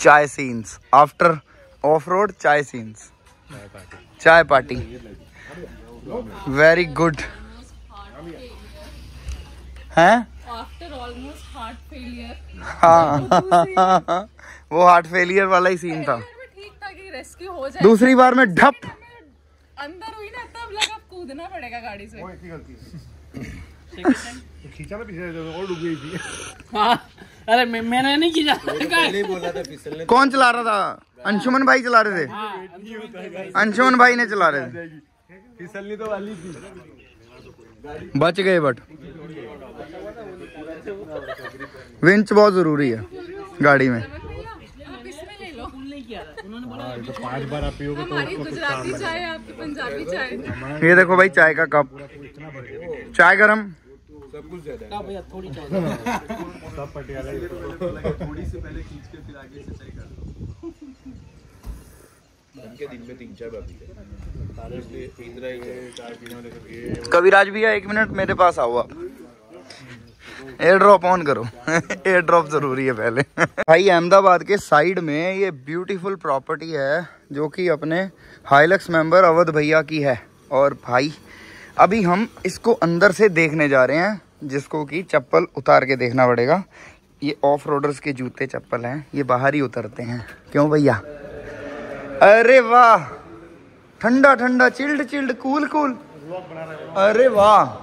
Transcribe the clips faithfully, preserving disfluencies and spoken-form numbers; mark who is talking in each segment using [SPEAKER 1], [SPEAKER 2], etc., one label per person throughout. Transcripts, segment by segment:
[SPEAKER 1] चाय scenes after off road, चाय scenes, चाय पार्टी, वेरी गुड हैं।
[SPEAKER 2] आफ्टर ऑलमोस्ट हार्ट फेलियर,
[SPEAKER 1] हाँ वो हार्ट फेलियर वाला ही सीन था।
[SPEAKER 2] ठीक था कि रेस्क्यू हो जाए,
[SPEAKER 1] दूसरी बार में ढप
[SPEAKER 2] अंदर हुई ना तब लगा कूदना पड़ेगा गाड़ी से।
[SPEAKER 3] खींचा ना पीछे और डूब गई थी।
[SPEAKER 4] हाँ, अरे मैं, मैंने नहीं खींचा,
[SPEAKER 5] पहले ही बोला था फिसलने।
[SPEAKER 1] कौन चला रहा था? अंशुमन भाई चला रहे थे, अंशुमन भाई ने चला रहे थे।
[SPEAKER 3] फिसलनी तो वाली थी,
[SPEAKER 1] बच गए बट विंच बहुत जरूरी है गाड़ी में।
[SPEAKER 2] आप इसमें ले लो,
[SPEAKER 4] उन्होंने बोला
[SPEAKER 3] तो पांच बार आप पियोगे तो
[SPEAKER 2] हमारी गुजराती चाय है, आपकी पंजाबी चाय।
[SPEAKER 1] ये देखो भाई चाय का कप, चाय गरम,
[SPEAKER 5] सब कुछ ज्यादा
[SPEAKER 4] भैया थोड़ी चाय
[SPEAKER 3] सब पटियाला
[SPEAKER 5] थोड़ी से पहले खींच के फिर आगे से सही कर दो। उनके दिन में तीन चार बार पीते सारे पीते रहे चाय पीने वाले करके।
[SPEAKER 1] कविराज भैया एक मिनट मेरे पास आओ आप, एयर ड्रॉप ऑन करो। एयर ड्रॉप जरूरी है पहले। भाई अहमदाबाद के साइड में ये ब्यूटीफुल प्रॉपर्टी है जो कि अपने हाइलक्स मेंबर अवध भैया की है। और भाई अभी हम इसको अंदर से देखने जा रहे हैं, जिसको कि चप्पल उतार के देखना पड़ेगा। ये ऑफ रोडर्स के जूते चप्पल हैं, ये बाहर ही उतरते हैं। क्यों भैया? अरे वाह, ठंडा ठंडा, चिल्ड चिल्ड, कूल कूल। अरे वाह,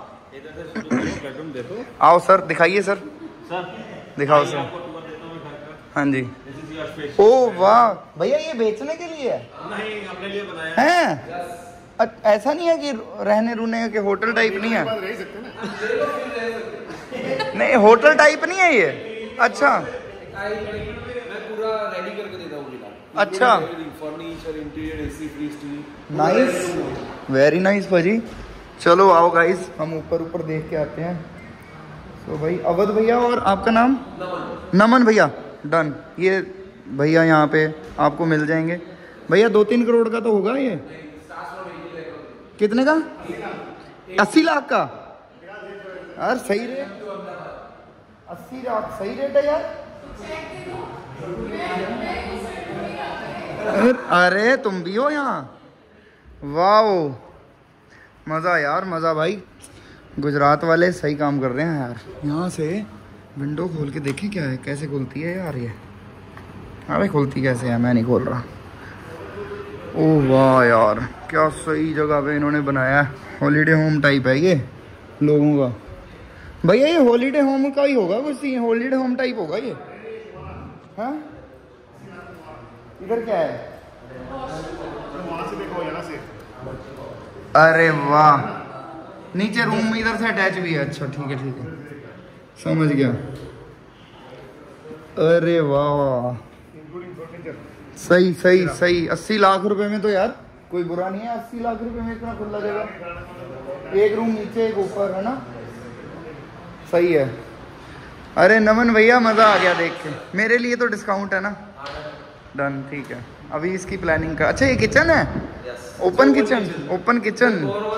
[SPEAKER 1] आओ सर दिखाइए सर, दिखाओ सर। हाँ जी। ओ वाह भैया, ये बेचने के लिए है?
[SPEAKER 5] नहीं, अपने लिए बनाया
[SPEAKER 1] है। ऐसा नहीं है कि रहने रुने के होटल टाइप नहीं है? नहीं होटल टाइप नहीं है ये। अच्छा,
[SPEAKER 5] मैं पूरा रेडी करके देता हूँ।
[SPEAKER 1] अच्छा,
[SPEAKER 5] furniture, interior, AC, free steel,
[SPEAKER 1] nice, very nice भाजी। चलो आओ गाइस, हम ऊपर ऊपर देख के आते हैं। तो भाई अवध भैया, और आपका नाम? नमन। नमन भैया, डन। ये भैया यहाँ पे आपको मिल जाएंगे। भैया दो तीन करोड़ का तो होगा ये? कितने का? अस्सी लाख का? यार सही रेट, अस्सी लाख सही रेट है यार। अरे तुम भी हो यहाँ? वाओ, मज़ा यार, मज़ा भाई। गुजरात वाले सही काम कर रहे हैं यार। यहाँ से विंडो खोल के देखें क्या है, कैसे खुलती है यार ये। अरे खुलती कैसे है, मैं नहीं खोल रहा। ओह वाह यार, क्या सही जगह पे इन्होंने बनाया है। हॉलीडे होम टाइप है ये लोगों का। भैया ये हॉलीडे होम का ही होगा कुछ, हॉलीडे होम टाइप होगा ये। हाँ इधर क्या है?
[SPEAKER 3] वहां से देखो, यहाँ से।
[SPEAKER 1] अरे वाह, नीचे रूम इधर से अटैच भी है। अच्छा ठीक है ठीक है, समझ गया। अरे वाह, सही सही सही। अस्सी लाख रुपए में तो यार कोई बुरा नहीं है। अस्सी लाख रुपए में इतना खुला जगह, एक रूम नीचे एक ऊपर, है ना? सही है। अरे नमन भैया, मज़ा आ गया देख के। मेरे लिए तो डिस्काउंट है ना? डन, ठीक है। अभी इसकी प्लानिंग का। अच्छा ये किचन है? Open kitchen, open kitchen.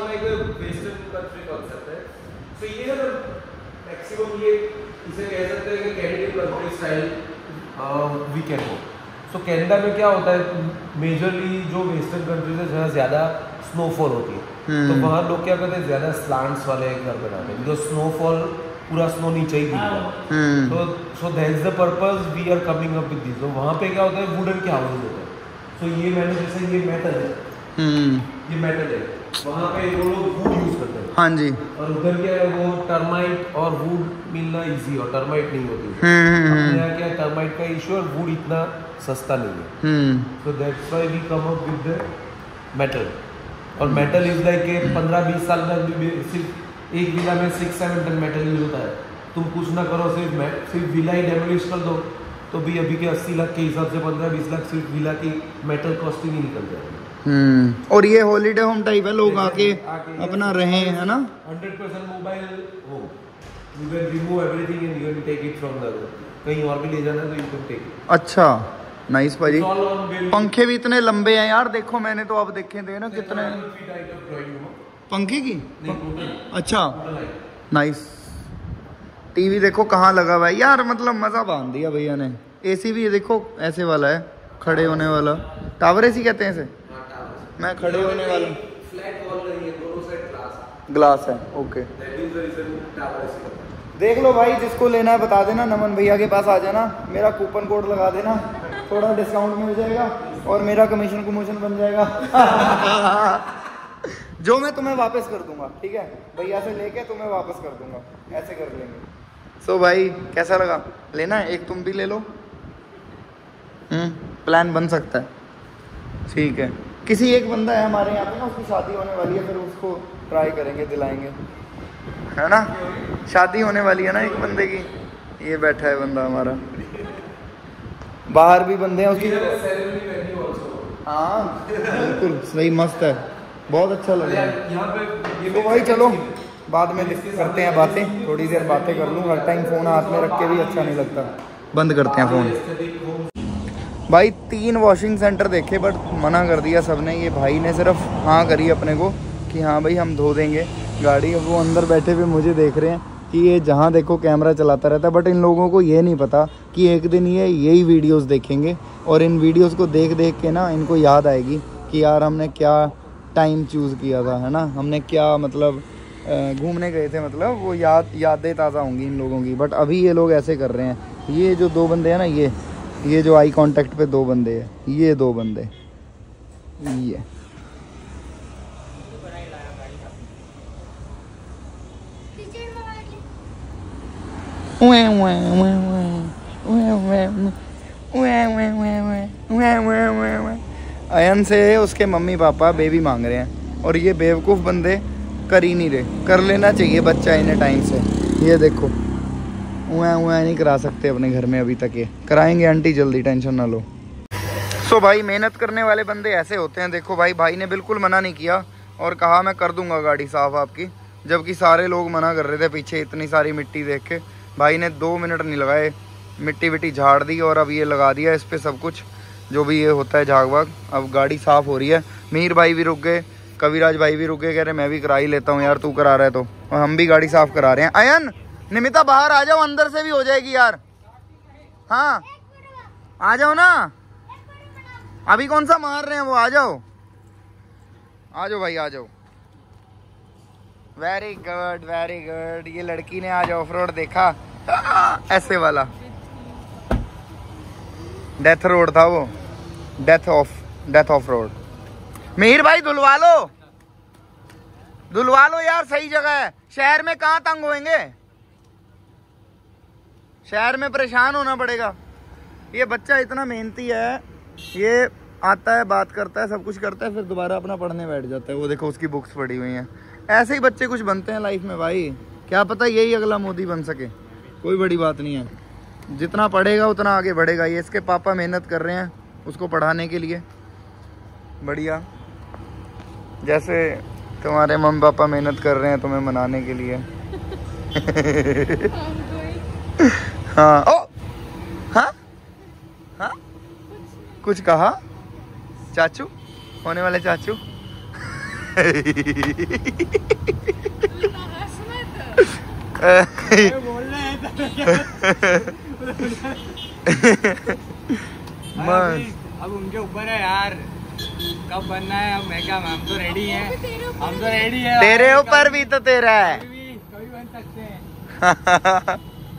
[SPEAKER 5] तो कनाडा में क्या होता है, मेजरली जो वेस्टर्न कंट्रीज है जहाँ ज़्यादा स्नोफॉल होती है, तो वहाँ लोग क्या करते हैं, ज़्यादा स्लांट्स वाले घर बनाते हैं, बिकॉज स्नोफॉल पूरा स्नो नीचे ही गिरता। तो so that is the purpose we are coming up with this. तो वहाँ पे क्या होता है, वुडन के हाउसेज होते हैं। तो ये मैंने जैसे ये मेटल है, ये मेटल है, वहाँ पे वो लोग वुड यूज करते हैं।
[SPEAKER 1] हाँ जी।
[SPEAKER 5] और उधर क्या है, वो टर्माइट और वुड मिलना इजी, और टर्माइट नहीं होती। अपने यहाँ क्या टर्माइट का इशू, और वुड इतना सस्ता नहीं है। तो that's why we come up with the metal. और मेटल इज लाइक पंद्रह बीस साल में सिर्फ एक विला में six seven ton metal use होता है। तुम कुछ ना करो, सिर्फ सिर्फ विला ही डेमोलिश कर दो, तो भी अभी के अस्सी लाख के हिसाब से पंद्रह बीस लाख सिर्फ विला की मेटल कॉस्टिंग ही निकल जाएगी।
[SPEAKER 1] हम्म और ये हॉलीडे होम टाइप है, लोग आके अपना रहे, है ना?
[SPEAKER 5] Hundred percent mobile home, you can remove everything and you can take it from the, कहीं और भी ले जाना तो यू कैन टेक इट।
[SPEAKER 1] अच्छा नाइस भाई। पंखे भी इतने लंबे हैं यार, देखो मैंने तो अब देखे थे ना कितने पंखे की। अच्छा नाइस। टीवी देखो कहाँ लगा हुआ है यार, मतलब मजा बांध दिया भैया ने। एसी भी ये देखो ऐसे वाला है, खड़े होने वाला। टावर एसी कहते हैं इसे। मैं खड़े होने वाला।
[SPEAKER 5] फ्लैट वॉल नहीं है, दोनों साइड ग्लास
[SPEAKER 1] ग्लास है, okay.
[SPEAKER 5] That is the reason tower AC.
[SPEAKER 1] देख लो भाई, जिसको लेना है बता देना, नमन भैया के पास आ जाना, मेरा कूपन कोड लगा देना, थोड़ा डिस्काउंट मिल जाएगा और मेरा कमीशन कमीशन बन जाएगा। जो मैं तुम्हें वापस कर दूंगा, ठीक है भैया से लेके तुम्हें वापस कर दूंगा, ऐसे कर लेंगे। सो so भाई कैसा लगा? लेना है? एक तुम भी ले लो। हम्म प्लान बन सकता है, ठीक है। किसी एक बंदा है हमारे यहाँ पे ना, उसकी शादी होने वाली है, फिर उसको ट्राई करेंगे, दिलाएंगे, है ना। शादी होने वाली है ना एक बंदे की, ये बैठा है बंदा हमारा। बाहर भी बंदे हैं उसकी। हाँ बिल्कुल सही, मस्त है, बहुत अच्छा लग रहा है।
[SPEAKER 5] यहाँ पे
[SPEAKER 1] तो भाई चलो बाद में करते हैं बातें, थोड़ी देर बातें कर लूँ। हर टाइम फ़ोन हाथ में रख के भी अच्छा नहीं लगता, बंद करते हैं फ़ोन। भाई तीन वॉशिंग सेंटर देखे बट मना कर दिया सबने। ये भाई ने सिर्फ हाँ करी अपने को कि हाँ भाई हम धो देंगे गाड़ी। अब वो अंदर बैठे हुए मुझे देख रहे हैं कि ये जहाँ देखो कैमरा चलाता रहता है, बट इन लोगों को ये नहीं पता कि एक दिन ये यही वीडियोस देखेंगे और इन वीडियोस को देख देख के ना इनको याद आएगी कि यार हमने क्या टाइम चूज़ किया था, है ना, हमने क्या मतलब घूमने गए थे, मतलब वो याद यादें ताज़ा होंगी इन लोगों की। बट अभी ये लोग ऐसे कर रहे हैं। ये जो दो बंदे हैं ना, ये ये जो आई कांटेक्ट पे दो बंदे हैं, ये दो बंदे ये अयन से उसके मम्मी पापा बेबी मांग रहे हैं और ये बेवकूफ़ बंदे कर ही नहीं रहे। कर लेना चाहिए बच्चा इन्हें टाइम से। ये देखो उआ उआ नहीं करा सकते अपने घर में अभी तक, ये कराएंगे आंटी जल्दी, टेंशन ना लो। सो भाई मेहनत करने वाले बंदे ऐसे होते हैं। देखो भाई, भाई ने बिल्कुल मना नहीं किया और कहा मैं कर दूंगा गाड़ी साफ आपकी, जबकि सारे लोग मना कर रहे थे पीछे इतनी सारी मिट्टी देख के। भाई ने दो मिनट नहीं लगाए, मिट्टी विट्टी झाड़ दी और अब ये लगा दिया इस पर सब कुछ जो भी ये होता है झाग वाग। अब गाड़ी साफ़ हो रही है। मीर भाई भी रुक गए, कविराज भाई भी रुक गए, कह रहे मैं भी करा ही लेता हूँ यार, तू करा रहा है तो। और हम भी गाड़ी साफ़ करा रहे हैं। अयन निमिता बाहर आ जाओ, अंदर से भी हो जाएगी यार। हाँ आ जाओ ना, अभी कौन सा मार रहे हैं वो, आ जाओ आ जाओ भाई आ जाओ। Very good very good. ये लड़की ने आज ऑफ रोड देखा, ऐसे वाला डेथ रोड था वो, death of death of road. Mir भाई धुलवा लो धुलवा लो यार, सही जगह है। शहर में कहाँ तंग होएंगे, शहर में परेशान होना पड़ेगा। ये बच्चा इतना मेहनती है, ये आता है, बात करता है, सब कुछ करता है, फिर दोबारा अपना पढ़ने बैठ जाता है। वो देखो उसकी बुक्स पड़ी हुई हैं। ऐसे ही बच्चे कुछ बनते हैं लाइफ में भाई, क्या पता यही अगला मोदी बन सके। कोई बड़ी बात नहीं है, जितना पढ़ेगा उतना आगे बढ़ेगा। ये इसके पापा मेहनत कर रहे हैं उसको पढ़ाने के लिए, बढ़िया। जैसे तुम्हारे मम्मी पापा मेहनत कर रहे हैं तुम्हें मनाने के लिए। हाँ ओ हाँ हाँ कुछ कहा चाचू, होने वाले चाचू।
[SPEAKER 4] अब उनके ऊपर है यार, कब बनना है। अब मैं क्या, हम तो रेडी हैं, हम तो रेडी है।
[SPEAKER 1] तेरे ऊपर भी तो तेरा है,
[SPEAKER 4] कभी बन सकते हैं।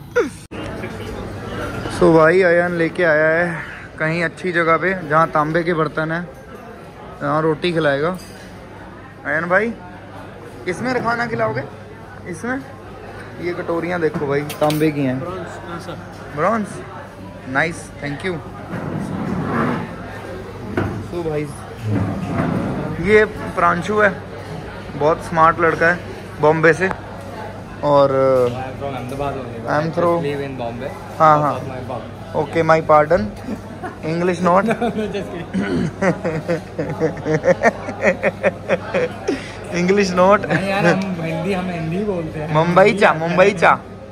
[SPEAKER 1] सो भाई अयन लेके आया है कहीं अच्छी जगह पे जहाँ तांबे के बर्तन है, यहाँ रोटी खिलाएगा। अयन भाई इसमें खाना खिलाओगे? इसमें ये कटोरियाँ देखो भाई, तांबे की हैं, bronze. Nice, thank you. So भाई ये प्रांशु है, बहुत स्मार्ट लड़का है, बॉम्बे से। और आई एम थ्रो हाँ हाँ okay my pardon, English not. English not
[SPEAKER 4] यार, हम हिंदी हम हिंदी बोलते हैं।
[SPEAKER 1] मुंबई चा मुंबई चा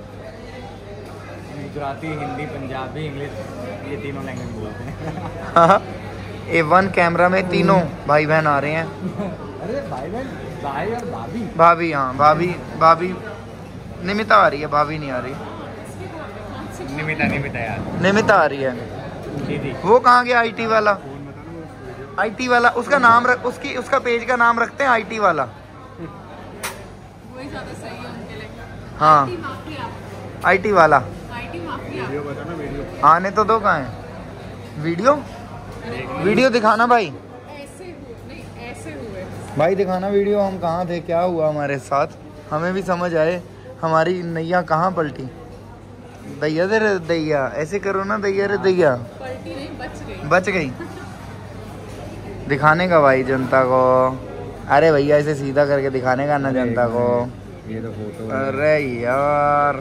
[SPEAKER 4] गुजराती, हिंदी, पंजाबी, इंग्लिश, ये तीनों लैंग्वेज बोलते हैं।
[SPEAKER 1] हाँ, ए वन कैमरा में तीनों भाई बहन आ रहे हैं।
[SPEAKER 4] अरे भाई बहन, भाई और भाभी।
[SPEAKER 1] भाभी हाँ भाभी भाभी निमिता आ रही है, भाभी नहीं आ रही।
[SPEAKER 4] निमिता निमिता यार
[SPEAKER 1] निमिता आ रही है।
[SPEAKER 4] दीदी
[SPEAKER 1] वो कहाँ गया आईटी वाला? आईटी वाला उसका नाम रख, उसकी उसका पेज का नाम रखते हैं आईटी वाला।
[SPEAKER 2] वही ज्यादा सही है उनके लिए।
[SPEAKER 1] हाँ
[SPEAKER 2] आईटी माफिया,
[SPEAKER 1] आईटी वाला।
[SPEAKER 2] IT mafia.
[SPEAKER 3] वीडियो बताना वीडियो।
[SPEAKER 1] आने तो दो कहाँ है वीडियो? वीडियो दिखाना भाई,
[SPEAKER 2] ऐसे हुए नहीं, ऐसे हुए।
[SPEAKER 1] भाई दिखाना वीडियो, हम कहाँ थे, क्या हुआ हमारे साथ, हमें भी समझ आए हमारी नैया कहाँ पलटी। दैया दे रे दैया, ऐसे करो ना दैया रे दैया।
[SPEAKER 2] पलटी नहीं, बच गई।
[SPEAKER 1] बच गई। दिखाने का भाई जनता को। अरे भैया ऐसे सीधा करके दिखाने का ना जनता को।
[SPEAKER 4] ये तो फोटो
[SPEAKER 1] अरे यार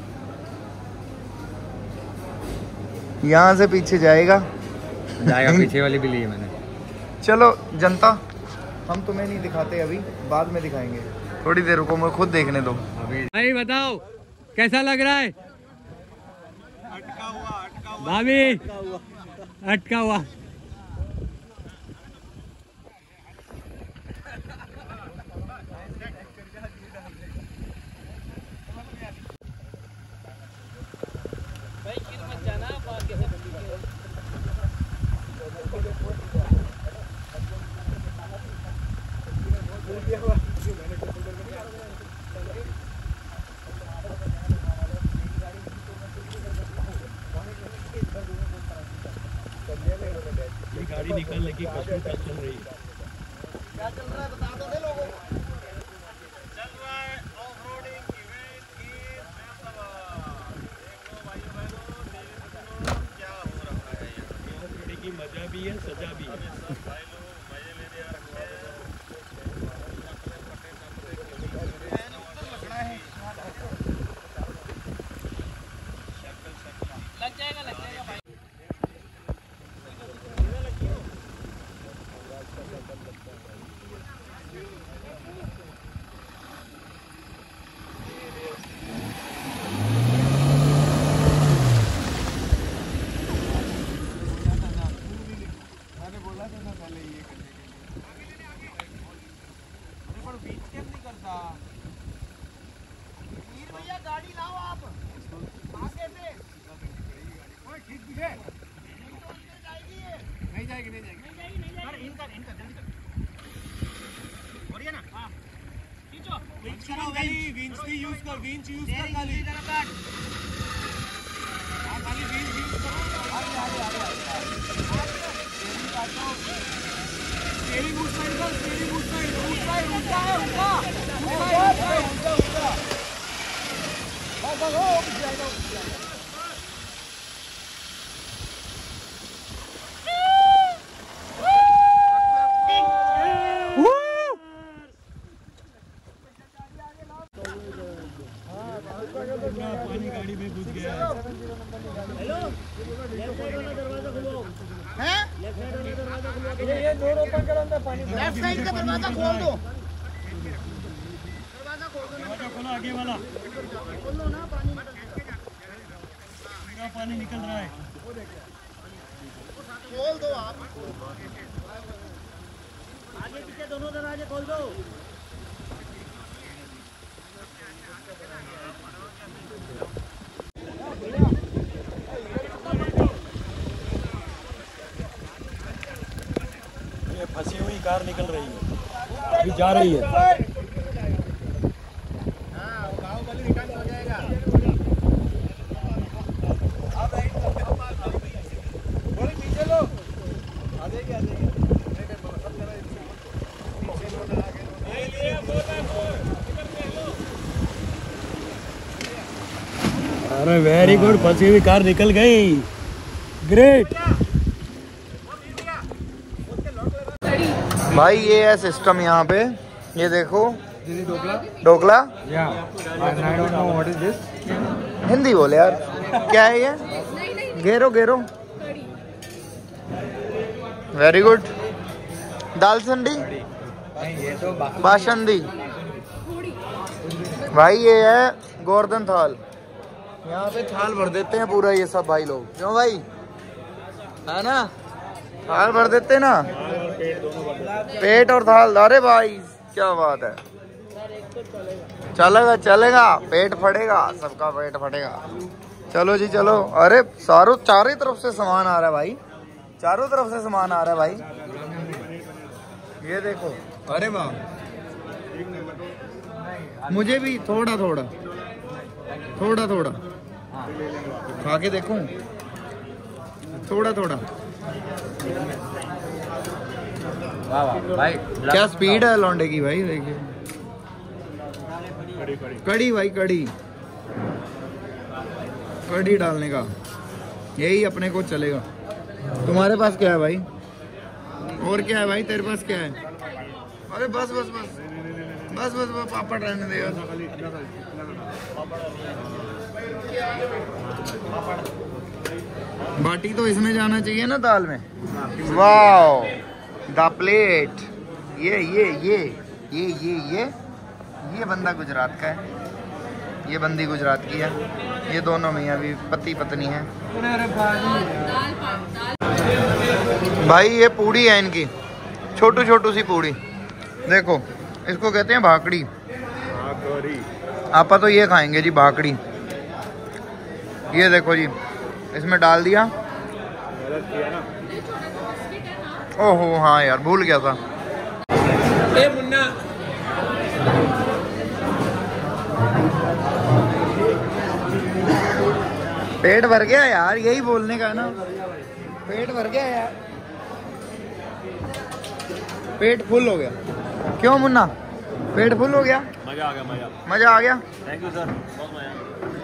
[SPEAKER 1] यहाँ से पीछे जाएगा
[SPEAKER 4] जाएगा, पीछे वाली भी ली है मैंने।
[SPEAKER 1] चलो जनता, हम तुम्हें नहीं दिखाते अभी, बाद में दिखाएंगे, थोड़ी देर रुको, मैं खुद देखने दो।
[SPEAKER 4] भाई बताओ कैसा लग रहा है? अटका हुआ, अटका हुआ भाभी, अटका हुआ।
[SPEAKER 3] गाड़ी निकलने की कोशिश चल रही है।
[SPEAKER 1] क्या चल रहा है बता दो दे लोगों को।
[SPEAKER 3] चल रहा है ऑफ रोडिंग इवेंट की अहमदाबाद। देखो भाई बहनों, क्या हो रहा है यहाँ। ऑफ रोडिंग की मजा भी है, सजा भी है। सब भाई लोग मजे लेने आ रखे हैं। लग जाएगा लग जाएगा भाई।
[SPEAKER 1] लेफ्ट साइड का दरवाजा खोल दो,
[SPEAKER 3] दरवाजा खोलो आगे वाला,
[SPEAKER 1] खोल दो ना, पानी
[SPEAKER 3] पानी निकल रहा है।
[SPEAKER 1] खोल दो आप,
[SPEAKER 3] आगे पीछे दोनों दरवाजे खोल दो। ये फंसी हुई कार निकल रही है, अभी जा रही है। अरे वेरी गुड, फंसी हुई कार निकल गई, ग्रेट।
[SPEAKER 1] भाई ये है सिस्टम यहाँ पे, ये देखो ढोकला। हिंदी बोले यार, क्या है ये? घेरो घेरो, वेरी गुड। दाल संडी, बासंदी। भाई ये है गोवर्धन थाल, यहाँ पे थाल भर देते हैं पूरा ये सब भाई लोग, क्यों भाई, है ना? थाल भर देते ना, पेट और थाल। अरे भाई क्या बात है, चलेगा चलेगा, पेट फटेगा, सबका पेट फटेगा। चलो जी चलो। अरे चारों चारों तरफ से सामान आ रहा है भाई, चारों तरफ से सामान आ रहा है भाई। ये देखो, अरे वाह, मुझे भी थोड़ा थोड़ा थोड़ा थोड़ा खा के देखूं, थोड़ा थोड़ा।
[SPEAKER 4] वाह वाह भाई,
[SPEAKER 1] क्या स्पीड है लौंडे की भाई, देखिए। कड़ी भाई, कड़ी कड़ी डालने का यही अपने को चलेगा। तुम्हारे पास क्या है भाई? और क्या है भाई तेरे पास क्या है? अरे बस बस बस बस बस बस पापड़ रहने देगा। बाटी तो इसमें जाना चाहिए ना दाल में। Wow, the plate. ये ये ये ये ये ये ये बंदा गुजरात का है, ये बंदी गुजरात की है, ये दोनों में अभी पति पत्नी है। भाई ये पूड़ी है इनकी, छोटू छोटू सी पूड़ी। देखो इसको कहते हैं भाकड़ी। आपा तो ये खाएंगे जी, भाकड़ी। ये देखो जी, इसमें डाल दिया। ओहो हाँ यार, भूल गया था।
[SPEAKER 5] ए मुन्ना,
[SPEAKER 1] पेट भर गया यार, यही बोलने का है ना, पेट भर गया यार, पेट फुल हो गया। क्यों मुन्ना, पेट फुल हो गया?
[SPEAKER 3] मजा आ गया, मजा
[SPEAKER 1] मजा आ गया।
[SPEAKER 3] थैंक यू सर, बहुत मजा।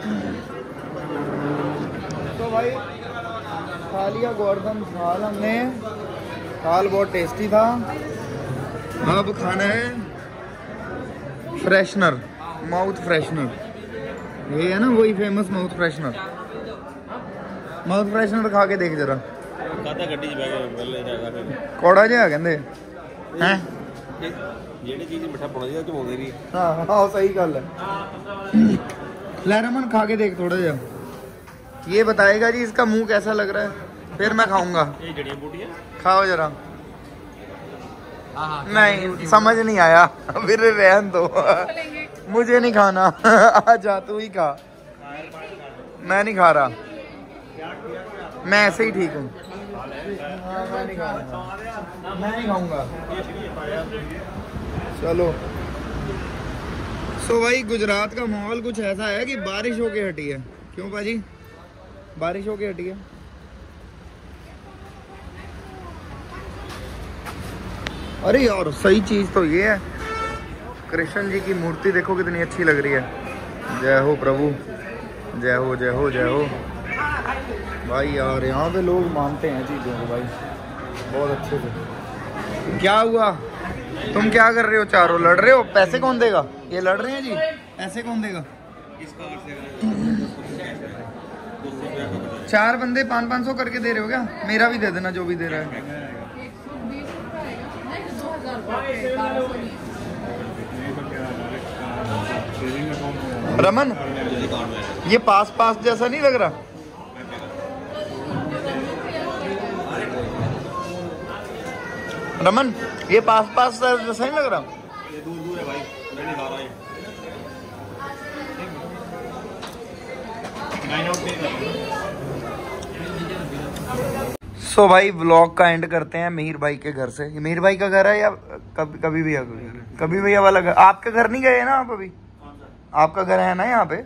[SPEAKER 1] तो भाई खा लिया गोवर्धन थाल हमने, थाल बहुत टेस्टी था। अब खाना है फ्रेशनर, माउथ फ्रेशनर। ये है ना वही famous mouth freshener. Mouth freshener खा के देख जरा।
[SPEAKER 3] खाता गड्डी च बैठ के पहले जाएगा फिर
[SPEAKER 1] कौड़ा जिहा कहंदे हैं,
[SPEAKER 3] ਜਿਹੜੀ ਚੀਜ਼ ਮਿੱਠਾ ਪਾਉਣਾ ਚਾਹੀਦਾ ਚਮਾਉਂਦੇ ਨਹੀਂ।
[SPEAKER 1] हाँ हाँ सही गल है। ले रमन खा के देख थोड़ा जा, ये बताएगा जी इसका मुंह कैसा लग रहा है, फिर मैं खाऊंगा।
[SPEAKER 3] ਇਹ ਜੜੀਆਂ ਬੂਟੀਆਂ
[SPEAKER 1] खाओ जरा। नहीं समझ नहीं आया, फिर रहन दो, मुझे नहीं खाना। आजा तू ही खा, मैं नहीं खा रहा, मैं ऐसे ही ठीक हूँ। मैं नहीं खाऊंगा, मैं नहीं खाऊंगा। चलो सो भाई गुजरात का माहौल कुछ ऐसा है कि बारिश होके हटी है। क्यों पाजी, बारिश होके हटी है? अरे यार सही चीज तो ये है, कृष्ण जी की मूर्ति देखो कितनी अच्छी लग रही है। जय हो प्रभु, जय हो जय हो जय हो। भाई यार यहाँ पे लोग मानते हैं चीज़ों को भाई बहुत अच्छे से। क्या हुआ, तुम क्या कर रहे हो? चारों लड़ रहे हो? पैसे कौन देगा? ये लड़ रहे हैं जी, पैसे कौन देगा? चार बंदे पाँच पाँच सौ करके दे रहे हो क्या? मेरा भी दे देना जो भी दे रहा है। रमन ये पास पास जैसा नहीं लग रहा? रमन ये पास पास जैसा नहीं लग रहा?
[SPEAKER 3] ये दूर दूर है भाई, मैं नहीं खा रहा ये।
[SPEAKER 1] सो so भाई व्लॉग का एंड करते हैं मिहिर भाई के घर से। मिहिर भाई का घर है या कभी कभी भैया कभी भैया वाला घर? आपके घर नहीं गए ना आप अभी? आपका घर है ना यहाँ पे?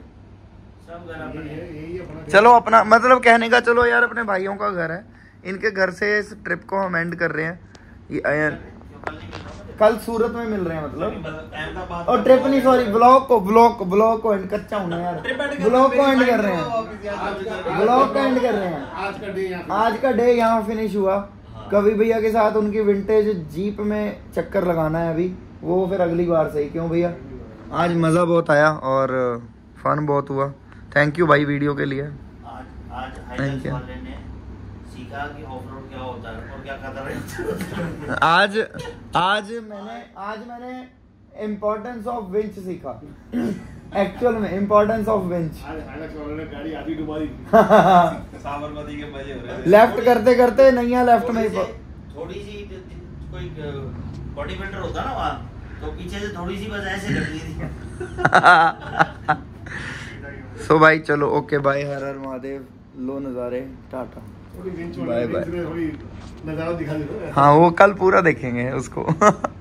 [SPEAKER 1] चलो अपना मतलब कहने का, चलो यार अपने भाइयों का घर है, इनके घर से इस ट्रिप को हम एंड कर रहे हैं। ये कल सूरत में मिल रहे हैं मतलब, और ट्रिप नहीं सॉरी ब्लॉग को ब्लॉग को ब्लॉग को एंड कच्चा हूँ यार, ब्लॉग को एंड कर रहे हैं, ब्लॉग को एंड कर रहे हैं। आज का डे आज का डे यहाँ फिनिश हुआ। कवि भैया के साथ उनकी विंटेज जीप में चक्कर लगाना है अभी, वो फिर अगली बार सही। क्यों भैया, आज मज़ा बहुत आया और फन बहुत हुआ। थैंक यू भाई वीडियो के लिए। Thank you.
[SPEAKER 6] सीखा कि ऑफ रोड क्या होता है और क्या खतरा है।
[SPEAKER 1] आज आज मैंने आज मैंने इम्पोर्टेंस ऑफ विंच सीखा, एक्चुअल में इम्पोर्टेंस ऑफ विंच।
[SPEAKER 3] गाड़ी आधी डुबा दी, साबरमती के मजे हो रहे हैं।
[SPEAKER 1] लेफ्ट करते करते नैया लेफ्ट में ही
[SPEAKER 6] थोड़ी सी कोई बॉडी बिल्डर होता ना वहाँ, तो पीछे से थोड़ी सी बस ऐसे कर दी थी।
[SPEAKER 1] सो भाई चलो ओके बाय, हर हर महादेव, लो नज़ारे, टाटा बाय बाय।
[SPEAKER 7] नजारा दिखा दे।
[SPEAKER 1] हाँ वो कल पूरा देखेंगे उसको।